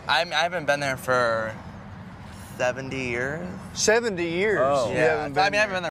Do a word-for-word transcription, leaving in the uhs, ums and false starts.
I'm, I haven't been there for seventy years. seventy years. Oh. You Yeah. haven't been I mean, I there. haven't been there